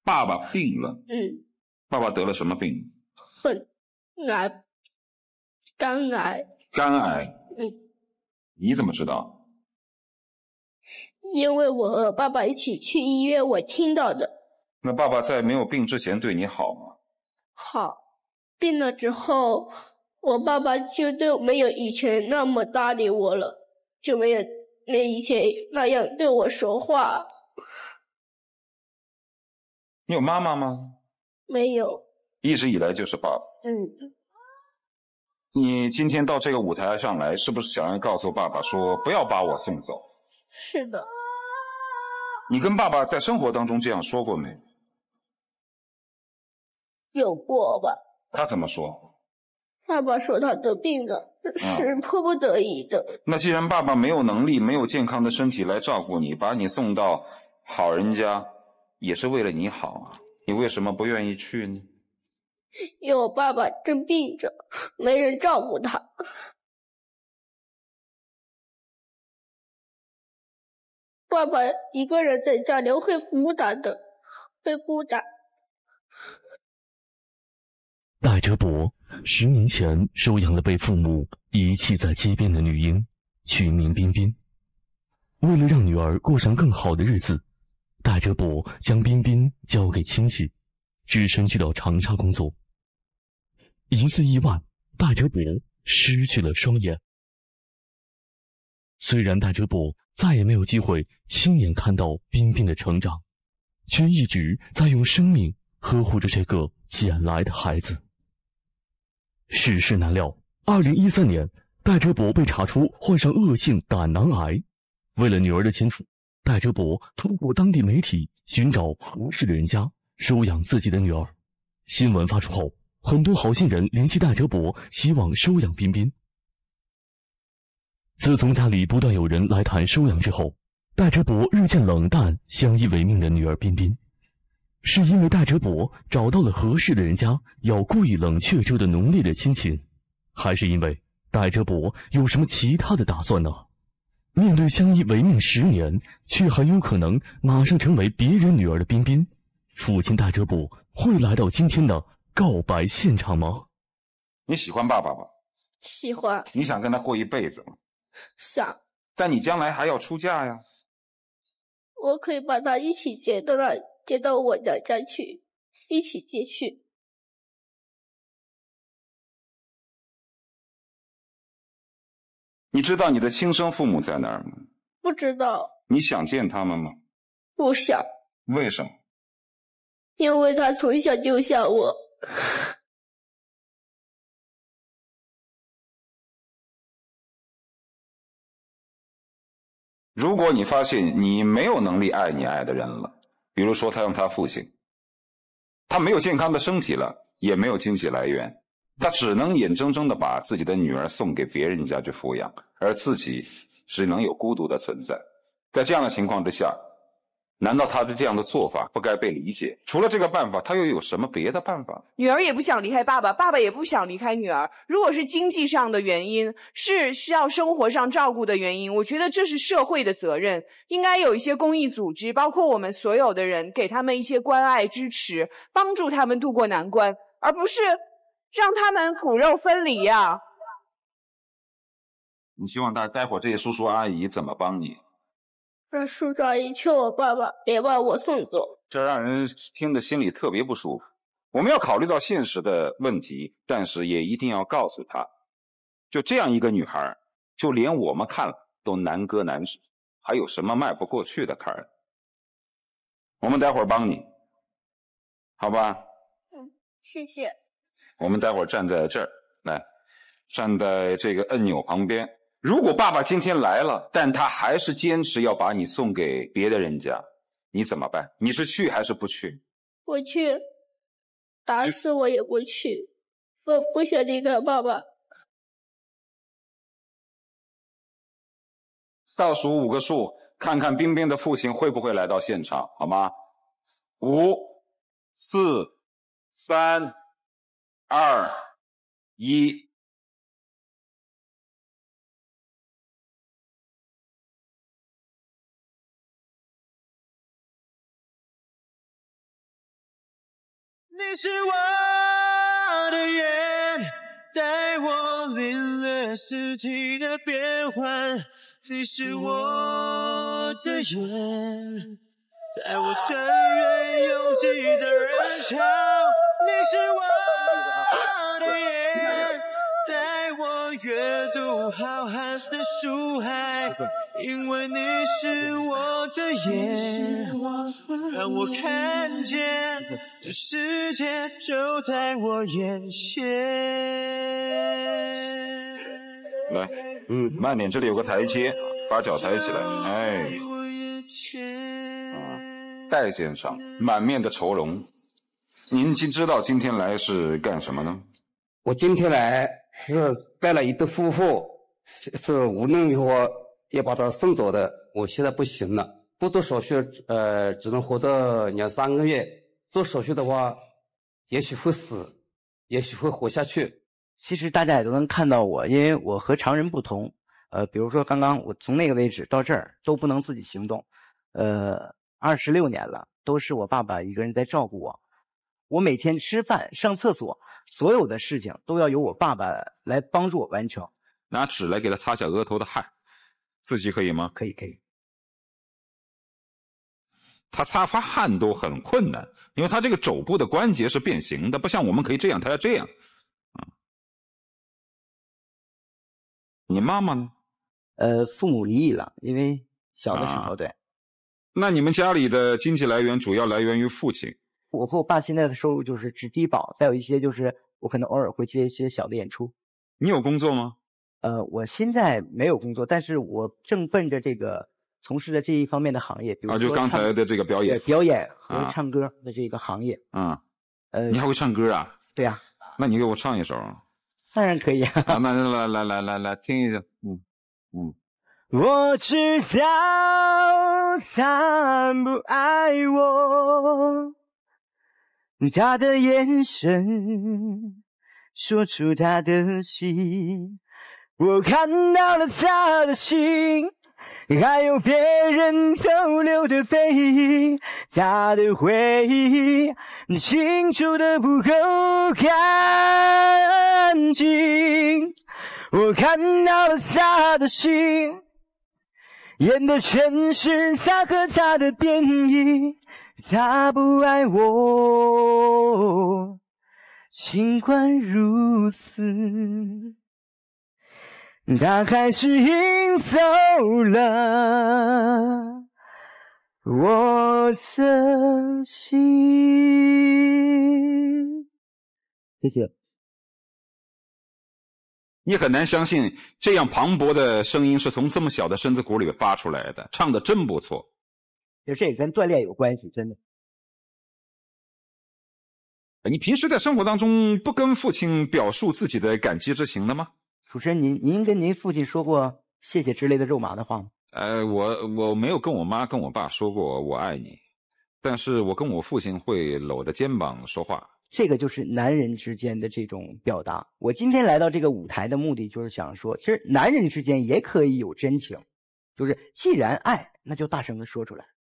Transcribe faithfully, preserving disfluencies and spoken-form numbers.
爸爸病了。 嗯。 爸爸得了什么病？ 很癌，肝癌。 肝癌。 嗯。 你怎么知道？ 因为我和爸爸一起去医院，我听到的。 那爸爸在没有病之前对你好吗？ 好。病了之后，我爸爸就对没有以前那么搭理我了，就没有那以前那样对我说话。 你有妈妈吗？ 没有。 一直以来就是爸爸。 嗯。 你今天到这个舞台上来，是不是想要告诉爸爸说不要把我送走？ 是的。 你跟爸爸在生活当中这样说过没？ 有过吧。 他怎么说？ 爸爸说他得病了，是迫不得已的。 嗯、那既然爸爸没有能力，没有健康的身体来照顾你，把你送到好人家，也是为了你好啊，你为什么不愿意去呢？ 因为我爸爸正病着，没人照顾他。爸爸一个人在家里会孤单的，会孤单。 戴哲博十年前收养了被父母遗弃在街边的女婴，取名彬彬。为了让女儿过上更好的日子，戴哲博将彬彬交给亲戚，只身去到长沙工作。一次意外，戴哲博失去了双眼。虽然戴哲博再也没有机会亲眼看到彬彬的成长，却一直在用生命呵护着这个捡来的孩子。世事难料，二零一三年，戴哲博被查出患上恶性胆囊癌。为了女儿的前途，戴哲博通过当地媒体寻找合适的人家收养自己的女儿。新闻发出后，很多好心人联系戴哲博，希望收养彬彬。自从家里不断有人来谈收养之后，戴哲博日渐冷淡相依为命的女儿彬彬。是因为戴哲博找到了合适的人家，要故意冷却这段浓烈的亲情，还是因为戴哲博有什么其他的打算呢？面对相依为命十年，却很有可能马上成为别人女儿的彬彬，父亲戴哲博会来到今天的告白现场吗？ 你喜欢爸爸吧？ 喜欢。 你想跟他过一辈子吗？ 想。 但你将来还要出嫁呀。 我可以把他一起接到那接到我娘家去，一起接去。 你知道你的亲生父母在哪儿吗？ 不知道。 你想见他们吗？ 不想。 为什么？ 因为他从小就像我。 如果你发现你没有能力爱你爱的人了，比如说他用他父亲，他没有健康的身体了，也没有经济来源，他只能眼睁睁地把自己的女儿送给别人家去抚养，而自己只能有孤独的存在。在这样的情况之下，难道他的这样的做法不该被理解？除了这个办法，他又有什么别的办法？ 女儿也不想离开爸爸，爸爸也不想离开女儿。如果是经济上的原因，是需要生活上照顾的原因，我觉得这是社会的责任，应该有一些公益组织，包括我们所有的人，给他们一些关爱支持，帮助他们度过难关，而不是让他们骨肉分离呀、啊。 你希望大待会儿这些叔叔阿姨怎么帮你？ 让叔叔阿姨劝我爸爸别把我送走， 这让人听得心里特别不舒服。我们要考虑到现实的问题，但是也一定要告诉他，就这样一个女孩，就连我们看了都难割难止，还有什么迈不过去的坎儿？我们待会儿帮你，好吧？ 嗯，谢谢。 我们待会儿站在这儿，来，站在这个按钮旁边。如果爸爸今天来了，但他还是坚持要把你送给别的人家，你怎么办？你是去还是不去？ 我去，打死我也不去，我不想离开爸爸。 倒数五个数，看看彬彬的父亲会不会来到现场，好吗？五、四、三、二、一。 你是我的眼，带我领略四季的变换。你是我的眼，在我穿越拥挤的人潮。你是我的眼，带我阅读浩瀚的书海。因为你是我的眼，让我看见这世界就在我眼前。 来，嗯，慢点，这里有个台阶，把脚抬起来。哎，啊，戴先生满面的愁容，您今知道今天来是干什么呢？ 我今天来是带了一对夫妇，是是无论如何要把他送走的。我现在不行了，不做手术，呃，只能活到两三个月。做手术的话，也许会死，也许会活下去。 其实大家也都能看到我，因为我和常人不同。呃，比如说刚刚我从那个位置到这儿都不能自己行动，呃，二十六年了，都是我爸爸一个人在照顾我。我每天吃饭、上厕所，所有的事情都要由我爸爸来帮助我完成。 拿纸来给他擦下额头的汗，自己可以吗？ 可以，可以。 他擦发汗都很困难，因为他这个肘部的关节是变形的，不像我们可以这样，他要这样。啊，你妈妈呢？ 呃，父母离异了，因为小的时候， 啊、 对。 那你们家里的经济来源主要来源于父亲？ 我和我爸现在的收入就是只低保，再有一些就是我可能偶尔会接一些小的演出。 你有工作吗？ 呃，我现在没有工作，但是我正奔着这个从事的这一方面的行业，比如说、 啊、就刚才的这个表演， 对，表演和唱歌的这个行业。 嗯、啊， 呃， 你还会唱歌啊？ 对呀、啊。 那你给我唱一首。 当然可以啊。 啊，那来来来来来听一下，嗯嗯。 我知道他不爱我，他的眼神说出他的心，我看到了他的心，还有别人逗留的背影，他的回忆清楚的不够干净，我看到了他的心，演的全是他和他的电影，他不爱我，尽管如此，他还是赢走了我的心。谢谢。 你很难相信这样磅礴的声音是从这么小的身子骨里发出来的，唱的真不错。 就这也跟锻炼有关系，真的。 你平时在生活当中不跟父亲表述自己的感激之情的吗？ 主持人，您您跟您父亲说过谢谢之类的肉麻的话吗？ 呃，我我没有跟我妈跟我爸说过我爱你，但是我跟我父亲会搂着肩膀说话。 这个就是男人之间的这种表达。我今天来到这个舞台的目的就是想说，其实男人之间也可以有真情，就是既然爱，那就大声的说出来。